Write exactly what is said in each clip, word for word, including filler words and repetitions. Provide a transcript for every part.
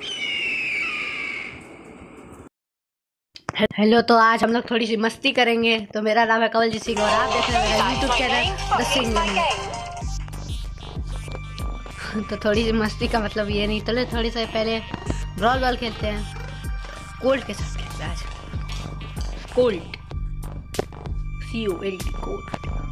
Hello, तो आज हम लोग थोड़ी सी मस्ती करेंगे। तो मेरा नाम है कवल सिंह और आप देख रहे हैं यूट्यूब चैनल द सिंह। तो थोड़ी सी मस्ती का मतलब ये नहीं, चलो थोड़ी सी पहले ब्रॉल बॉल खेलते हैं। कोल्ट के साथ खेलते हैं आज। Colt C O L T Colt.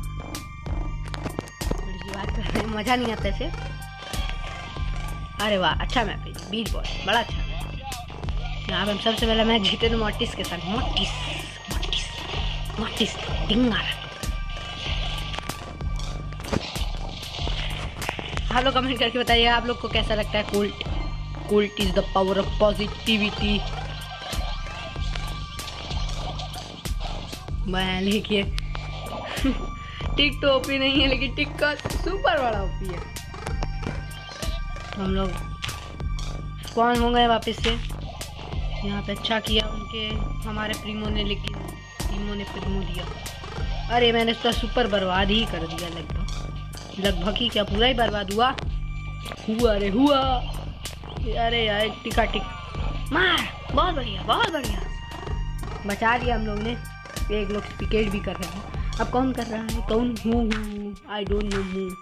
थोड़ी सी बात कर रहे हैं, मजा नहीं आता ऐसे। अरे वाह, अच्छा मैप है, बीच बॉल बड़ा अच्छा मैप। यहाँ पे हम सबसे पहले मैच जीते थे मोटिस के साथ। मोटिस मोटिस मोटिस डिंगा। आप लोग कमेंट करके बताइए आप लोग को कैसा लगता है Colt. Colt is the power of positivity. मैं लिखिए टिक तो ओपी नहीं है, लेकिन टिक का सुपर बड़ा ओपी है। तो हम लोग स्पॉन हो गए वापस से। यहाँ पे अच्छा किया उनके हमारे प्रीमो ने, लेकिन प्रीमो ने प्रीमो दिया। अरे मैंने इसका सुपर बर्बाद ही कर दिया, लगभग लगभग ही क्या पूरा ही बर्बाद हुआ हुआ अरे हुआ। अरे यार टिका टिक मार, बहुत बढ़िया बहुत बढ़िया, बचा दिया हम लोग ने। एक लोग विकेट भी कर रहे हैं। अब कौन कर रहा है, कौन हूँ आई डोंट नो हूँ।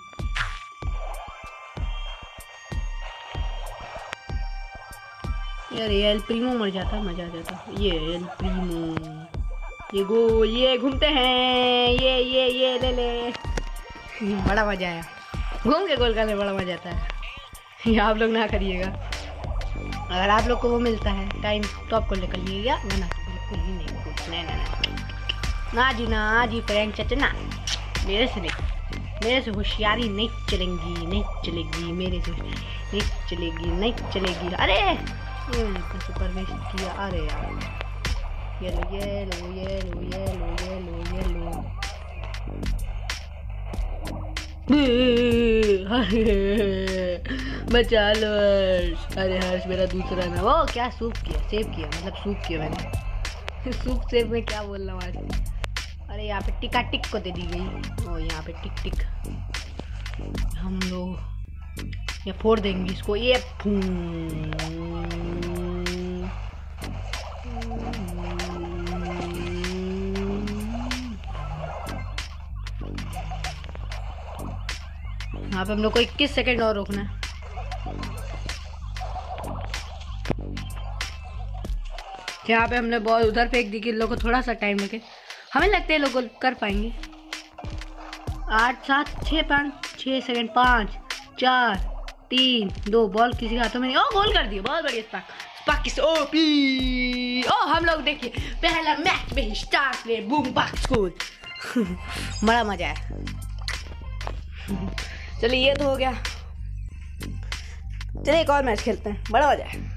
यार ये एल प्रीमो मर जाता, मजा आ जाता। ये एल प्रीमो, ये गोल, ये घूमते हैं, ये ये ये ले ले, बड़ा मजा आया। घूम के गोल करने बड़ा मजा आता है। ये आप लोग ना करिएगा। अगर आप लोग को वो मिलता है टाइम तो आपको निकल लिएगा, वरना तो बिल्कुल ही नहीं। नहीं नहीं ना जी ना जी फ्रेंड चाचा ना, मेरे से नहीं, मेरे से होशियारी नहीं चलेंगी, नहीं चलेगी, मेरे से नहीं चलेगी, नहीं चलेगी। अरे ये मैंने तो सुपर वेस्ट किया। अरे यार ये लो ये लो ये लो ये लो ये लो ये लो। बचा लो हर्ष। अरे हर्ष मेरा दूसरा ना, वो क्या सूप किया, सेव किया, मतलब सूप किया मैंने। सूप सेव में क्या बोल रहा हूँ आज। अरे यहाँ पे टिका टिक को दे दी गई। ओ यहाँ पे टिक टिक हम लोग या फोड़ देंगे इसको। ये यहाँ पे हम लोग को इक्कीस सेकंड और रोकना है। यहाँ पे हमने बॉल उधर फेंक दी कि लोग को थोड़ा सा टाइम लगे। हमें लगता है लोग कर पाएंगे। आठ सात छः पाँच छः सेकंड, पाँच चार तीन दो, बॉल किसी के हाथों में नहीं। ओ गोल कर दिया, बहुत बढ़िया। स्पार्क स्पार्क किस ओपी। ओ हम लोग देखिए पहला मैच में ही स्टार्ट ले बूम पाक स्कूल। बड़ा मजा है। चलिए ये तो हो गया, चलिए एक और मैच खेलते हैं, बड़ा मजा है।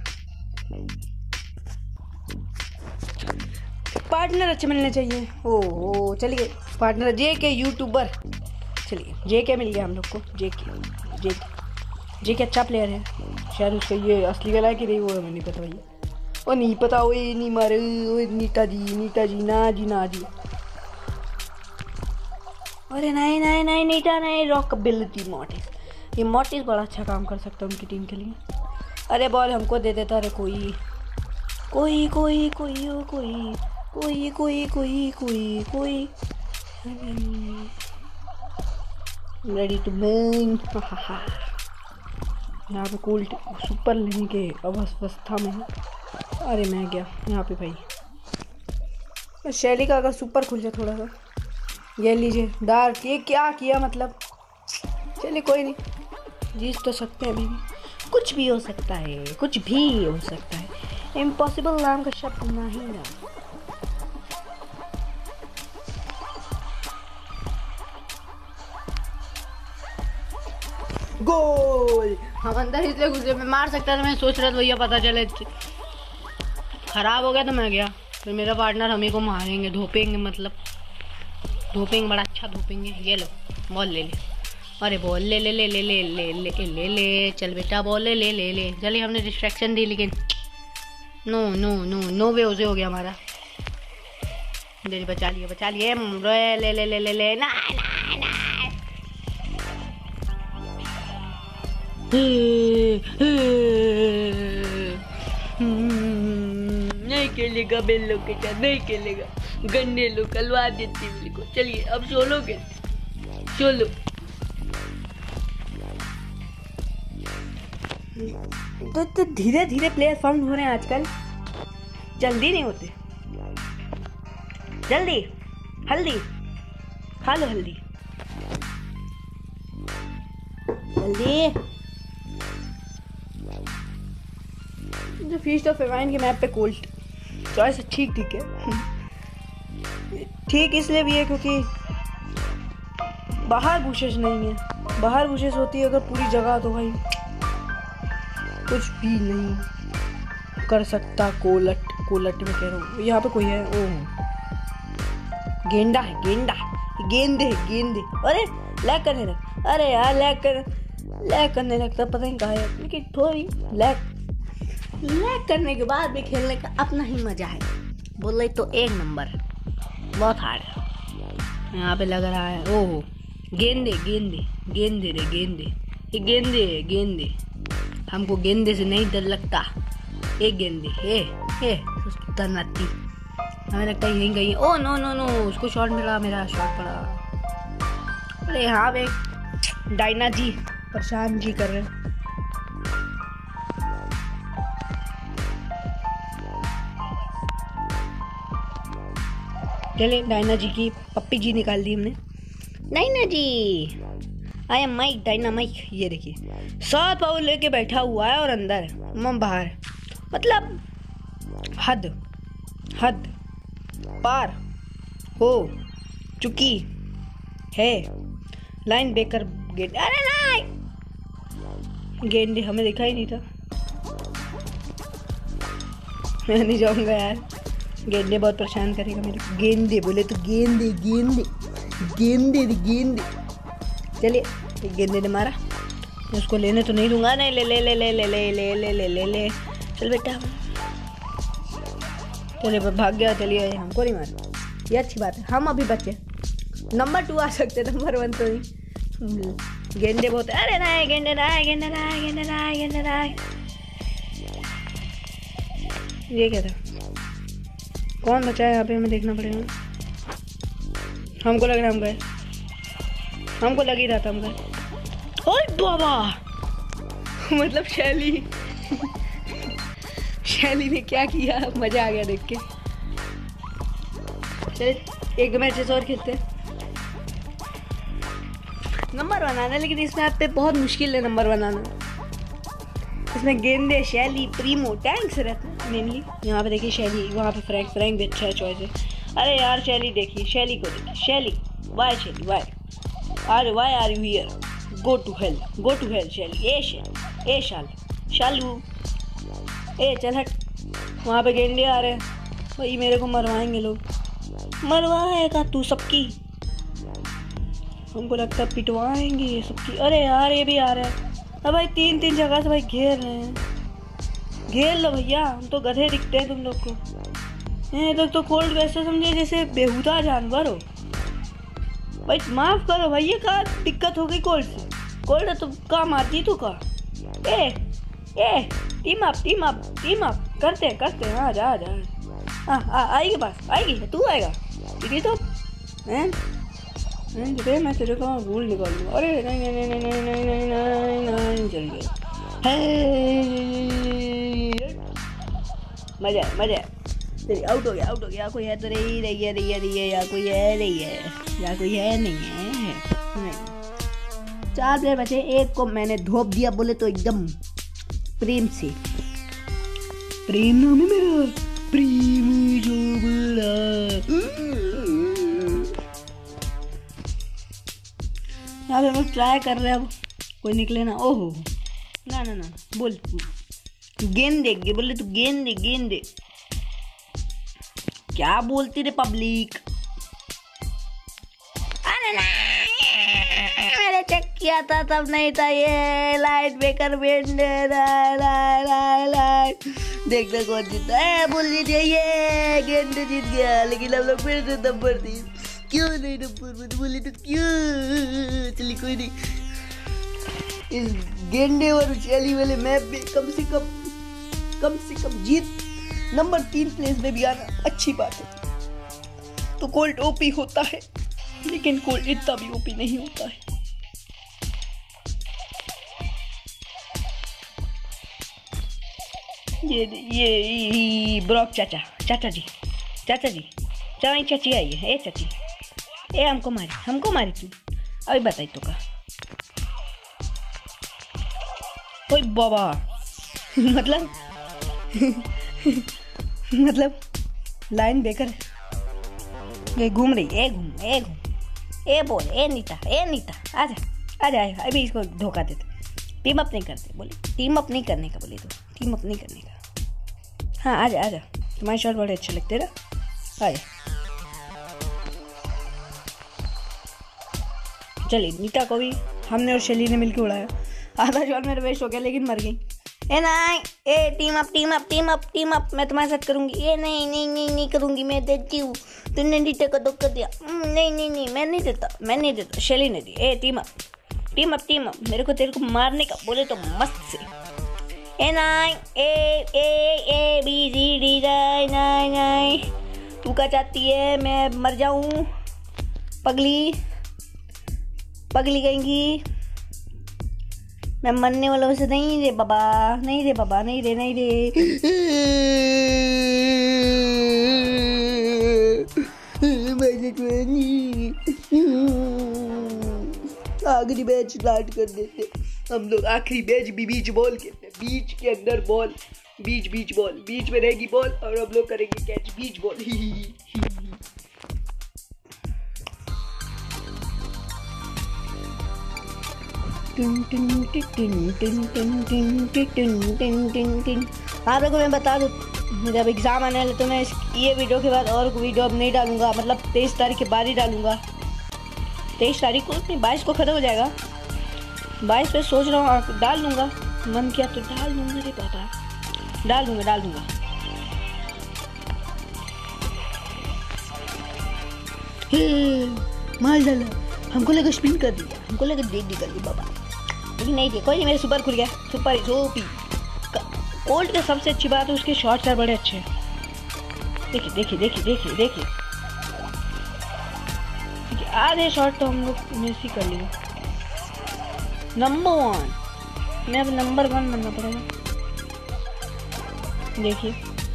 पार्टनर अच्छे मिलने चाहिए। ओह चलिए पार्टनर जे के यूट्यूबर। चलिए जे के मिल गया हम लोग को। जे के जे जे के अच्छा प्लेयर है शायद। उसका ये असली वाला है कि नहीं वो हमें नहीं पता भैया। वो नहीं पता, वो नहीं मारे। नीता जी नीता जी ना जी ना जी। अरे नहीं नहीं नहीं नीता नहीं, रॉकबिलिटी मोटिस। ये मोटिस बड़ा अच्छा काम कर सकता है उनकी टीम के लिए। अरे बॉल हमको दे देता। अरे कोई कोई कोई कोई ओ कोई कोई कोई कोई कोई कोई रेडी टू विन। यहाँ पे कोल्ट सुपर लेने के अवस्था में है। अरे मैं गया यहाँ पे भाई। शैली का अगर सुपर खुल जाए थोड़ा सा। ये लीजिए डार्क। ये क्या किया मतलब। चलिए कोई नहीं, जीत तो सकते हैं अभी भी। कुछ भी हो सकता है, कुछ भी हो सकता है। इम्पॉसिबल नाम का शब्द नहीं ना। गोल। हम अंदर इसलिए घुसे, मैं मार सकता था। मैं सोच रहा था भैया पता चले खराब हो गया तो मैं गया। फिर मेरा पार्टनर हमें को मारेंगे, धोपेंगे, मतलब धोपेंगे, बड़ा अच्छा धोपेंगे। ये लो बॉल ले ले। अरे बॉल ले ले ले ले ले ले ले ले ले चल बेटा बॉल ले ले ले ले। चलिए हमने डिस्ट्रैक्शन दी, लेकिन no no no no way उसे हो गया हमारा। जल्दी बचा लिया बचा लिए। ले ले ले ले ले ले ना ना ना। खेलेगा मेरे लोग के साथ, नहीं खेलेगा, गंदे लोग कलवा देते मेरे को। चलिए अब सोलो खेलते, सोलो। तो तो धीरे धीरे प्लेयर फाउंड हो रहे हैं आजकल, जल्दी नहीं होते। जल्दी हल्दी खा लो, हल्दी जल्दी। जो फीस्ट ऑफ फेमाइन के मैप पे कोल्ट चॉइस ठीक ठीक है। ठीक इसलिए भी है क्योंकि बाहर बुशेस नहीं है। बाहर बुशेस होती है अगर पूरी जगह तो भाई कुछ भी नहीं कर सकता। कोलट कोलट में कह रहा हूँ, यहाँ पे कोई है। ओह गेंडा है, गेंडा गेंदे गेंदे। अरे लैग करने लग, अरे यार लैग कर लैग करने लगता, पता नहीं कहाँ है। लेकिन थोड़ी लैग लैग करने के बाद भी खेलने का अपना ही मजा है। बोले तो एक नंबर, बहुत हार्ड है। यहाँ पे लग रहा है ओह गेंदे गेंदे गेंदे रे गेंदे, ये गेंदे है गेंदे। हमको गेंदे से नहीं डर लगता। एक गेंदे हे हे तनाती, हमें लगता है यहीं कहीं। ओ नो नो नो, उसको शॉट मिला, मेरा शॉट पड़ा। अरे यहाँ पे डायना जी परेशान जी कर रहे हैं। चले डायना जी की पप्पी जी निकाल दी हमने। Diana ji I am Mike, Diana Mike. ये देखिए सात पावर लेके बैठा हुआ है और अंदर मम बाहर, मतलब हद हद पार हो चुकी है। लाइन बेकर गेंदे, अरे नहीं गेंदे, हमें देखा ही नहीं था। मैं नहीं जाऊंगा यार, गेंदे बहुत परेशान करेगा मेरे को। गेंदे बोले तो गेंदे गेंदे गेंदे गेंदे। चलिए गेंदे ने मारा, उसको लेने तो नहीं दूंगा। नहीं ले ले ले ले ले ले ले ले ले ले ले चल बेटा, चलिए भाग गया। चलिए हमको नहीं मारा, ये अच्छी बात है। हम अभी बच्चे नंबर टू आ सकते, नंबर वन तो नहीं। गेंदे बहुत, अरे नहीं गेंदे नहीं गेंदे नहीं गेंदे नहीं गेंदे नहीं। ये क्या था, कौन बचा है यहाँ पे, हमें देखना पड़ेगा। हमको लग रहा है हम गए, हमको लग ही रहा था हम गए। ओए बाबा मतलब शैली शैली ने क्या किया, मजा आ गया देख के। चलिए एक दो मैचेस और खेलते हैं। नंबर बनाना, लेकिन इस मैप पे बहुत मुश्किल है नंबर बनाना। इसमें गेंदे शैली प्रीमो टैंक्स रहते हैं मेनली। यहाँ पे देखिए शैली, वहाँ पे फ्रैंक फ्रैंक भी अच्छा है चॉइस है। अरे यार शैली देखिए, शैली को देखिए, शैली वाई शैली वाई अरे why are you here, go to hell go to hell Shelly. ए शैली ए शाल शालू ए चल हट। वहाँ पे गेंदे आ रहे हैं भाई, मेरे को मरवाएंगे लोग। मरवाएगा तू सबकी, हमको लगता है पिटवाएंगे ये सबकी। अरे यार ये भी आ रहा है। अब भाई तीन तीन जगह से भाई घेर रहे हैं, घेर लो भैया, हम तो गधे दिखते हैं तुम लोग को। ये लोग तो कोल्ट वैसे समझे जैसे बेहुदा जानवर हो। भाई माफ करो भाई, ये क्या दिक्कत हो गई कोल्ट से। कोल्ट तो कहाँ मारती तू का। ए ए team up team up team up करते हैं करते हैं। आ जा आ जा आ, आ, आएगी पास आएगी, तू आएगा दीदी तो हैं हैं मैं तेरे को भूल निकाल दूँगा। अरे नहीं नहीं नहीं नहीं नहीं नहीं नहीं नहीं नहीं चल गया। मजा है मजा है। चलिए आउट हो गया आउट हो गया। कोई है तो नहीं रही है रही है रही है, या कोई है नहीं है, या कोई है नहीं है नहीं। चार प्लेयर बचे, एक को मैंने धोप दिया बोले तो एकदम प्रेम से। प्रेम नाम है मेरा, प्रेम जो बड़ा। यहाँ पे हम ट्राई कर रहे हैं, अब कोई निकले ना। ओहो ना ना ना बोल, गेंद दे बोले तो गेंद दे गेंद दे। क्या बोलती रे पब्लिक। अरे मैंने चेक किया था तब नहीं था ये। लाइट बेकर बैंड लाइट देख देख कौन जीता है। बोल लीजिए ये गेंद जीत गया, लेकिन हम लोग फिर से नंबर तीन। क्यों नहीं नंबर बोले तो क्यों। चलिए कोई नहीं, इस गेंडे और शैली वाले मैप में कम से कम कम से कम जीत नंबर तीन प्लेस में भी आना अच्छी बात है। तो कोल्ट ओपी होता है, लेकिन कोल्ट इतना भी ओपी नहीं होता है। ये ये, ये ब्रॉक चाचा चाचा जी चाचा जी चाचा चाची आई है। ए चाची, ए हमको मारी हमको मारी तू, अभी बताई तो का। ओए बाबा मतलब मतलब लाइन बेकर ये घूम रही। ए घूम ए घूम ए बोल ए नीता ए नीता आजा आजा आजा, अभी इसको धोखा देते। टीम अप नहीं करते बोले, टीम अप नहीं करने का बोले, तो टीम अप नहीं करने का। हाँ आजा आजा, तुम्हारे शॉट बड़े अच्छे लगते ना, आजा। चलिए नीता को भी हमने और शैली ने मिलकर उड़ाया। आधा शॉट मेरा वेस्ट हो गया, लेकिन मर गई। ए नहीं ए team up team up team up team up, मैं तुम्हारे साथ करूंगी। ए नहीं नहीं नहीं नहीं करूंगी, मैं देती हूँ। तुमने नीता को धोखा दिया। नहीं नहीं नहीं मैं नहीं देता, मैं नहीं देता, शैली ने दी। ए team up team up team up, मेरे को तेरे को मारने का बोले तो मस्त से। A nine A A A B C D nine nine nine, तू क्या चाहती है मैं मर जाऊं? पगली पगली कहेंगी, मैं मरने वालों से नहीं रे बाबा, नहीं रे बाबा, नहीं रे नहीं रे। आखिरी मैच स्टार्ट कर देते हम लोग। आखिरी मैच भी बीच बॉल खेलते, बीच के अंदर बॉल, बीच बीच बॉल, बीच में रहेगी बॉल और हम लोग करेंगे कैच बीच बॉल। आप लोगों को मैं बता दूँ, जब एग्ज़ाम आने वाले तो मैं ये वीडियो के बाद और वीडियो अब नहीं डालूंगा, मतलब तेईस तारीख के बाद ही डालूंगा। तेईस तारीख को नहीं, बाईस को ख़त्म हो जाएगा। बाईस पे सोच रहा हूँ डाल दूंगा, मन किया तो डाल दूंगा रे पापा, डाल दूंगा डाल दूंगा। मार डाला, हमको लगा स्पिन कर दिया, हमको लगा देख दी कर दी बाबा, लेकिन नहीं दिया। कोई नहीं, मेरे सुपर खुल गया, सुपर ओपी। कोल्ट का सबसे अच्छी बात है उसके शॉट्स यार बड़े अच्छे हैं। देखिए देखिए देखिए देखिए देखिए, आधे शॉट तो हम लोग मिस ही कर लिए। नंबर वन, मैं अब नंबर वन बनना पड़ेगा। देखिए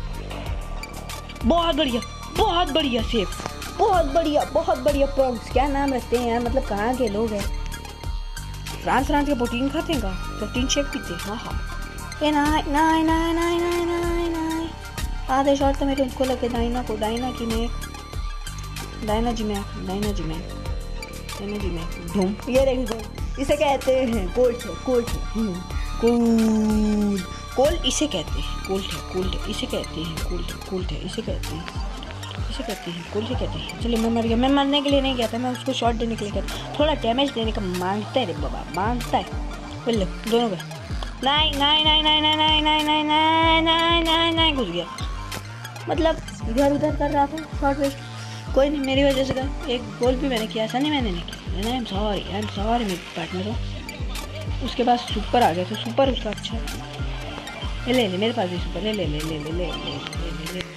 बहुत बढ़िया बहुत बढ़िया सेव, बहुत बढ़िया बहुत बढ़िया प्रॉन्स। क्या नाम रखते हैं यार, मतलब कहाँ के लोग हैं? फ्रांस फ्रांस के प्रोटीन खाते हैं, का प्रोटीन शेक पीते हैं। हाँ हाँ ये नाई नाई नाई नाई नाई नाई नाई, आधे शॉट तो मेरे उसको लगे डायना को, डायना की मैं डायना जी में डायना जी में डायना जी में धूम। ये देखिए इसे कहते हैं कोल्ट है, कोल्ट है, कोल्ट कोल्ट इसे कहते हैं, कोल्ट है कोल्ट है इसे कहते हैं, कोल्ट है कोल्ट है इसे कहते हैं, इसे कहते हैं कोल्ट से कहते हैं। चलिए मैं मर गया, मैं मरने के लिए नहीं गया था, मैं उसको शॉट देने के लिए गया था। थोड़ा डैमेज देने का मांगता है रे बाबा, मांगता है। बोल लो दोनों का nine nine nine nine nine nine nine nine nine nine nine nine घुस गया, मतलब इधर उधर कर रहा था शॉट वेस्ट। कोई नहीं, मेरी वजह से कर एक गोल भी मैंने किया, ऐसा नहीं मैंने नहीं किया। I am sorry I am sorry मेरे पार्टनर हो। उसके पास सुपर आ गया, तो सुपर उसका अच्छा है। ले ले मेरे पास भी सुपर, ले ले ले ले ले ले ले ले।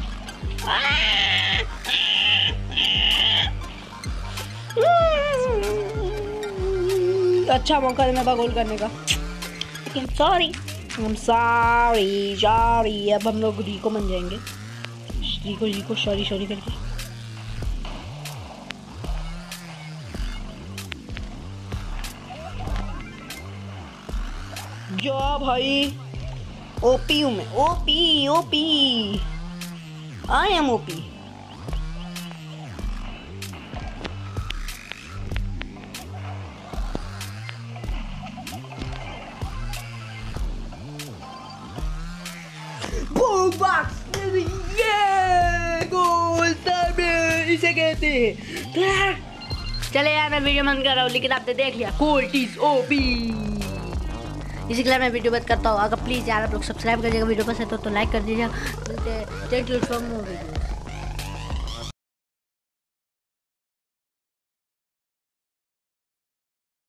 अच्छा मौका देना था गोल करने का, लेकिन sorry I am sorry sorry. अब हम लोग रिको बन जाएंगे, रिको रिको सॉरी सॉरी करके। क्या भाई, ओपी हूँ मैं, OP OP I am OP. ये गोल इसे कहते हैं। चले यार मैं वीडियो बंद कर रहा हूँ, लेकिन आपने देख लिया कोल्ट इज ओपी। इसी के लिए मैं वीडियो बंद करता हूँ। अगर प्लीज़ यार आप लोग सब्सक्राइब करिएगा, वीडियो पसंद हो तो लाइक कर दीजिएगा। मिलते हैं वीडियो।